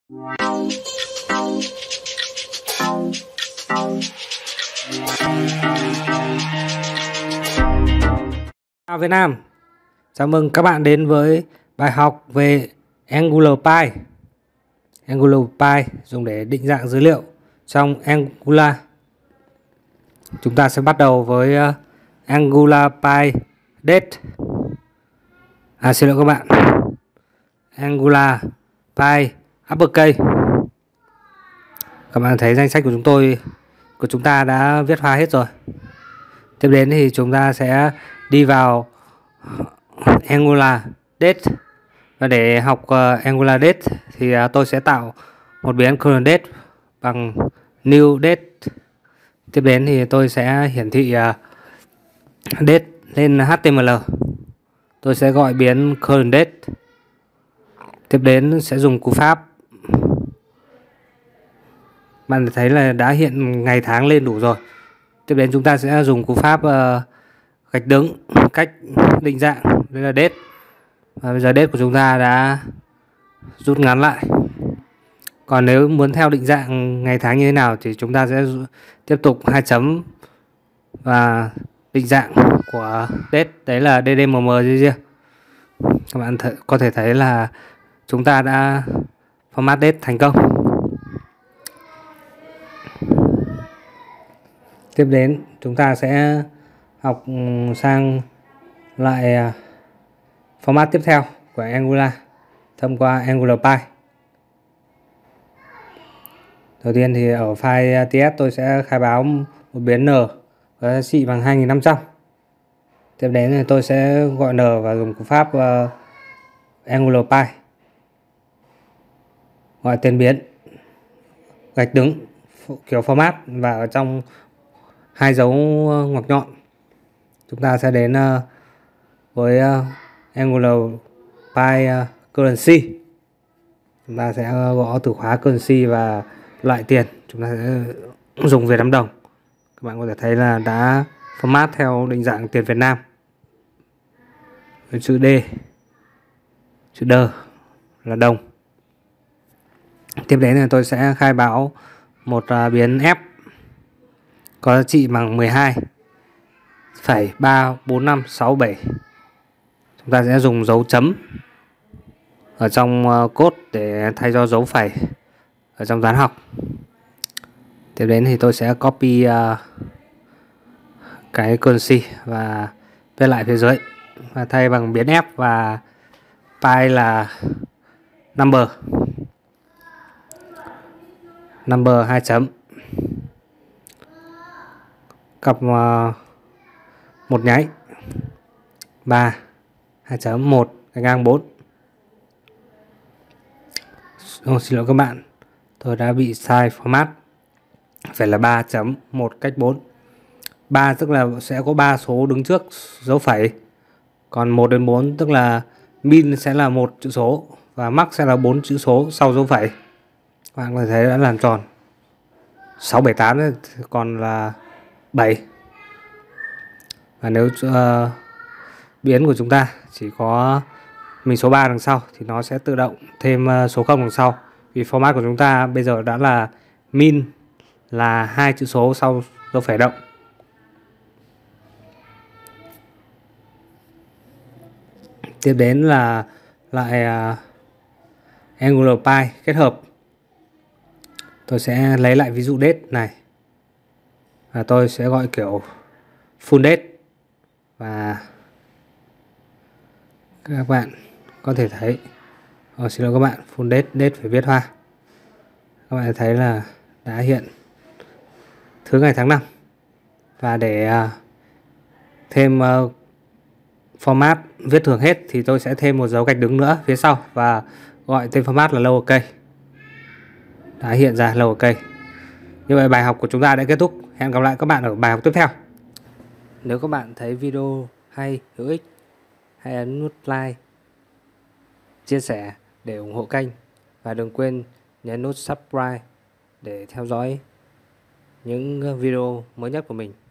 Chào Việt Nam, chào mừng các bạn đến với bài học về AngularPy. AngularPy dùng để định dạng dữ liệu trong Angular. Chúng ta sẽ bắt đầu với AngularPy date. Xin lỗi các bạn, AngularPy uppercase. Các bạn thấy danh sách của chúng ta đã viết hóa hết rồi. Tiếp đến thì chúng ta sẽ đi vào Angular date. Và để học Angular date thì tôi sẽ tạo một biến current date bằng new date. Tiếp đến thì tôi sẽ hiển thị date lên HTML. Tôi sẽ gọi biến current date. Tiếp đến sẽ dùng cú pháp. Bạn thấy là đã hiện ngày tháng lên đủ rồi. Tiếp đến chúng ta sẽ dùng cú pháp gạch đứng cách định dạng, đây là date. Và bây giờ date của chúng ta đã rút ngắn lại. Còn nếu muốn theo định dạng ngày tháng như thế nào thì chúng ta sẽ tiếp tục 2 chấm và định dạng của date, đấy là DDMM chưa? Các bạn có thể thấy là chúng ta đã format date thành công. Tiếp đến chúng ta sẽ học sang lại format tiếp theo của Angular thông qua AngularPy. Đầu tiên thì ở file TS tôi sẽ khai báo một biến n có giá trị bằng 2500. Tiếp đến thì tôi sẽ gọi n và dùng cú pháp AngularPy, gọi tên biến gạch đứng kiểu format và ở trong 2 dấu ngoặc nhọn chúng ta sẽ đến với AngularPy currency. Chúng ta sẽ gõ từ khóa currency và loại tiền, chúng ta sẽ dùng Việt Nam đồng. Các bạn có thể thấy là đã format theo định dạng tiền Việt Nam. Chữ D, chữ đờ là đồng. Tiếp đến là tôi sẽ khai báo một biến F có giá trị bằng 12,34567. Chúng ta sẽ dùng dấu chấm ở trong code để thay cho dấu phẩy ở trong toán học. Tiếp đến thì tôi sẽ copy cái currency và viết lại phía dưới và thay bằng biến F và pi là number 2 chấm cặp 1 nháy 3 2 chấm 1 ngang 4. Xin lỗi các bạn, tôi đã bị sai format, phải là 3 chấm 1 cách 4. 3 tức là sẽ có 3 số đứng trước dấu phẩy, còn 1 đến 4 tức là min sẽ là 1 chữ số và max sẽ là 4 chữ số sau dấu phẩy. Các bạn có thể thấy đã làm tròn. 6, 7, 8 còn là 7. Và nếu biến của chúng ta chỉ có mình số 3 đằng sau thì nó sẽ tự động thêm số 0 đằng sau. Vì format của chúng ta bây giờ đã là min là 2 chữ số sau dấu phẩy động. Tiếp đến là lại AngularPy kết hợp. Tôi sẽ lấy lại ví dụ date này và tôi sẽ gọi kiểu full date. Và các bạn có thể thấy, xin lỗi các bạn, full date phải viết hoa. Các bạn thấy là đã hiện thứ ngày tháng năm. Và để thêm format viết thường hết thì tôi sẽ thêm một dấu gạch đứng nữa phía sau và gọi tên format là lowercase. Đã hiện ra lowercase. Như vậy bài học của chúng ta đã kết thúc. Hẹn gặp lại các bạn ở bài học tiếp theo. Nếu các bạn thấy video hay, hữu ích, hãy ấn nút like, chia sẻ để ủng hộ kênh. Và đừng quên nhấn nút subscribe để theo dõi những video mới nhất của mình.